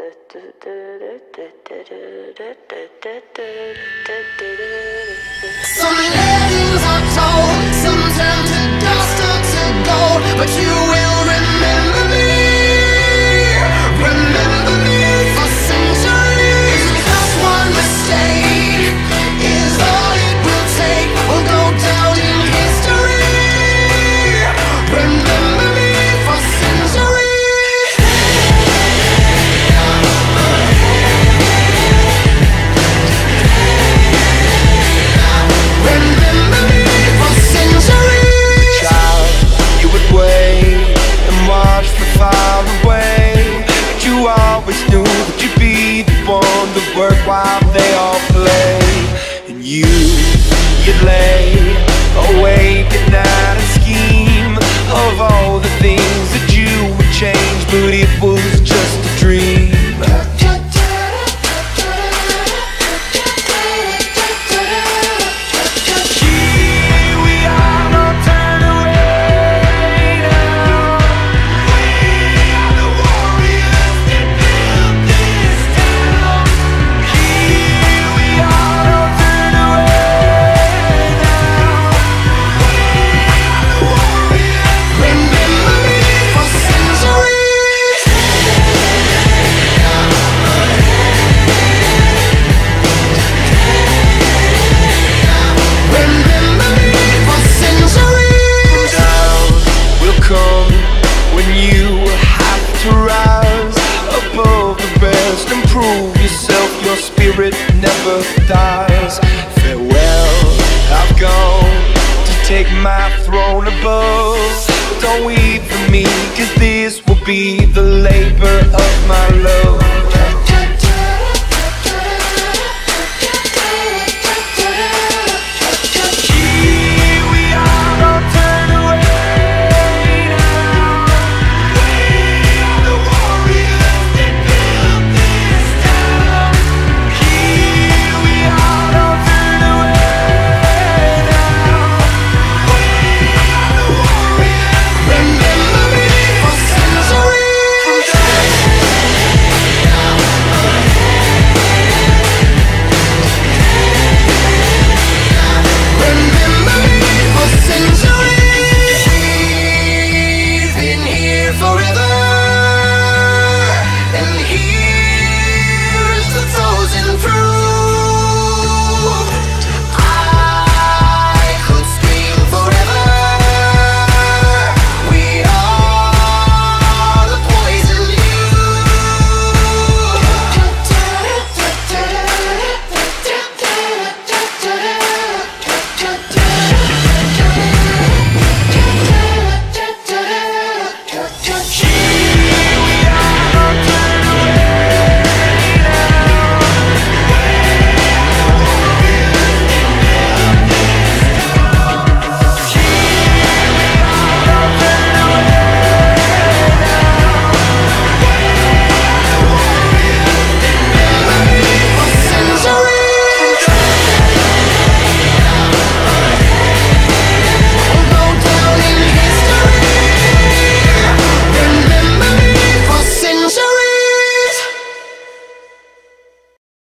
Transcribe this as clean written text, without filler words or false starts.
Some legends are told, some turn to dust or to gold, but you will remember me for centuries. Just one mistake is all it will take. We'll go down in history. Remember me for centuries. Remember me for centuries. Child, you would wait and watch from far away, but you always knew that you'd be the one to work while they all play. And you'd lay awake at night and scheme of all the things that you would change, but it was just a dream. Never dies. Farewell, I've gone to take my throne above. Don't weep for me, 'cause this will be the labor of my love.